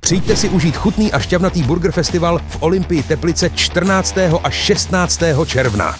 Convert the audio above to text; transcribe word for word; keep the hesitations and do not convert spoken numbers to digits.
Přijďte si užít chutný a šťavnatý Burger Festival v Olympii Teplice čtrnáctého až šestnáctého června.